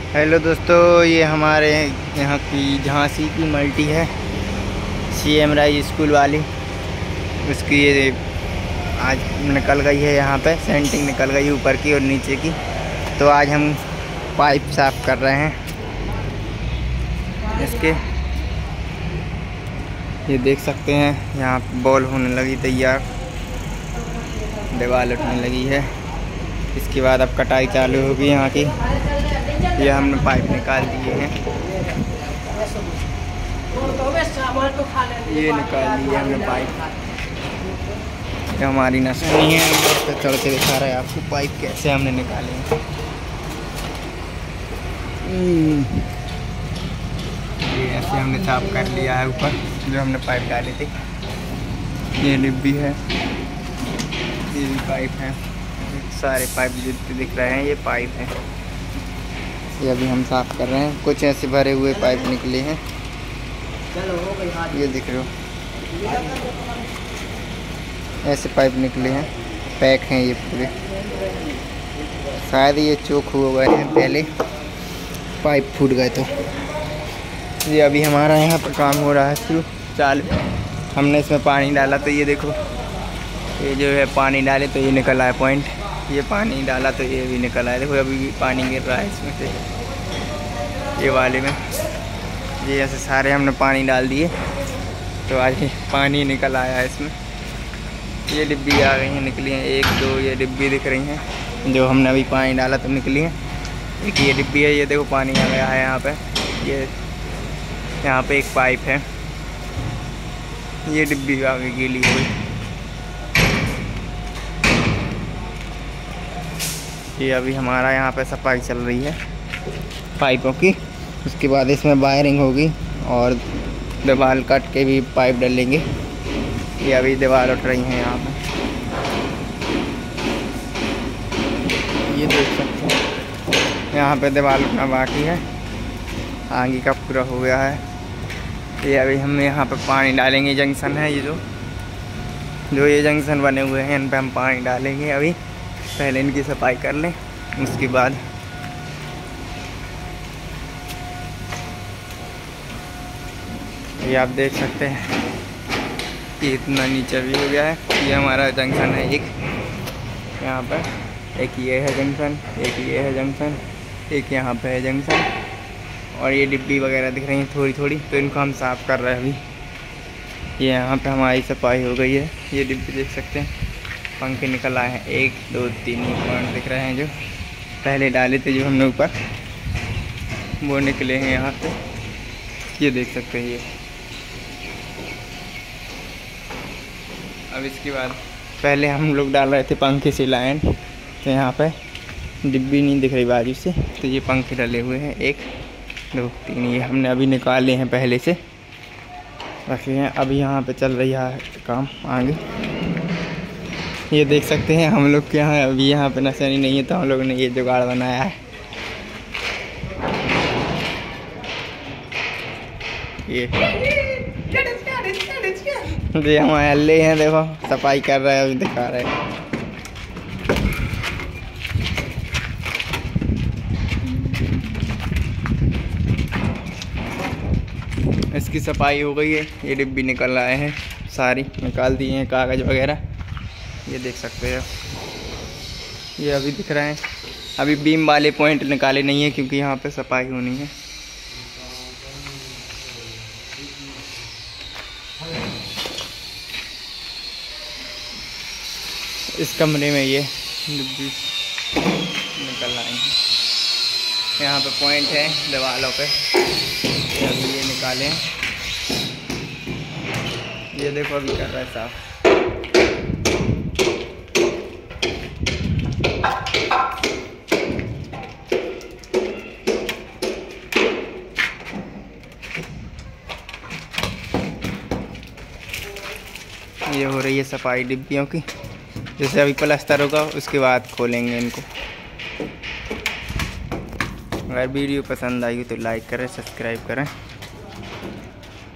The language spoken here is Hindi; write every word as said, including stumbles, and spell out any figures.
हेलो दोस्तों, ये हमारे यहाँ की झांसी की मल्टी है, सी एम राय स्कूल वाली। उसकी ये आज निकल गई है, यहाँ पे सेंटिंग निकल गई ऊपर की और नीचे की। तो आज हम पाइप साफ कर रहे हैं इसके। ये देख सकते हैं यहाँ बॉल होने लगी तैयार, दीवार उठने लगी है। इसके बाद अब कटाई चालू होगी यहाँ की। ये हमने पाइप निकाल दिए हैं, ये निकाल दिए हमने पाइप। ये हमारी नसनी है, हम तो चढ़ के दिखा रहे हैं आपको पाइप कैसे हमने निकाले हैं। ये ऐसे हमने साफ कर लिया है ऊपर जो हमने पाइप डाले थे। ये डिब्बी है, ये भी पाइप है, सारे पाइप जितने दिख रहे हैं ये पाइप है। ये अभी हम साफ कर रहे हैं। कुछ ऐसे भरे हुए पाइप निकले हैं, ये दिख रहे हो, ऐसे पाइप निकले हैं, पैक हैं ये पूरे। शायद ये चोक हो गए हैं, पहले पाइप फूट गए। तो ये अभी हमारा यहाँ पर काम हो रहा है शुरू चालू। हमने इसमें पानी डाला तो ये देखो, ये जो है पानी डाले तो ये निकल आया पॉइंट। ये पानी डाला तो ये भी निकल आया। देखो अभी भी पानी गिर रहा है इसमें से, ये वाले में। ये ऐसे सारे हमने पानी डाल दिए तो आज पानी निकल आया है इसमें। ये डिब्बी आ गई हैं, निकली हैं एक दो, ये डिब्बी दिख रही हैं जो हमने अभी पानी डाला तो निकली हैं। एक ये डिब्बी है, ये देखो पानी आ गया है यहाँ पे। ये यहाँ पे एक पाइप है, ये डिब्बी आगे गीली हुई। ये अभी हमारा यहाँ पे सफाई चल रही है पाइपों की। उसके बाद इसमें वायरिंग होगी और दीवार काट के भी पाइप डालेंगे। ये अभी दीवार उठ रही हैं यहाँ पे, ये देख सकते हैं। यहाँ पे दीवार उठना बाकी है, आगे का पूरा हो गया है। ये अभी हम यहाँ पे पानी डालेंगे। जंक्शन है ये जो जो ये जंक्शन बने हुए हैं, इन पे हम पानी डालेंगे। अभी पहले इनकी सफाई कर लें, उसके बाद ये आप देख सकते हैं कि इतना नीचे भी हो गया है। ये हमारा जंक्शन है एक, यहाँ पर एक ये है जंक्शन, एक ये है जंक्शन, एक यहाँ पे है जंक्शन। और ये डिब्बी वगैरह दिख रही हैं थोड़ी थोड़ी, तो इनको हम साफ़ कर रहे हैं अभी। ये यहाँ पे हमारी सफाई हो गई है। ये डिब्बी देख सकते हैं, पंखे निकल आए हैं, एक दो तीन पॉइंट दिख रहे हैं जो पहले डाले थे, जो हमने ऊपर वो निकले हैं यहाँ पे। ये देख सकते हैं ये। अब इसके बाद पहले हम लोग डाल रहे थे पंखे से लाइन, तो यहाँ पे डिब्बी नहीं दिख रही बाजू से, तो ये पंखे डले हुए हैं एक दो तीन। ये हमने अभी निकाले हैं, पहले से रखे हैं। अभी यहाँ पे चल रही है काम आगे। ये देख सकते हैं हम लोग के यहाँ अभी यहाँ पे नशा नहीं है, तो हम लोगों ने ये जुगाड़ बनाया है। ये ये हमारे अल्ले हैं, देखो सफाई कर रहे हैं, अभी दिखा रहे हैं। इसकी सफाई हो गई है। ये डिब्बी निकल आए हैं, सारी निकाल दिए हैं, कागज़ वगैरह। ये देख सकते हो, ये अभी दिख रहे हैं। अभी बीम वाले पॉइंट निकाले नहीं है क्योंकि यहाँ पे सफाई होनी है। इस कमरे में ये डिब्बी निकल आए हैं। यहाँ पे पॉइंट है दीवारों पे, अभी ये निकालें। ये देखो अभी कर रहा है साफ। ये हो रही है सफाई डिब्बियों की। जैसे अभी प्लास्टर होगा उसके बाद खोलेंगे इनको। अगर वीडियो पसंद आई हो तो लाइक करें, सब्सक्राइब करें।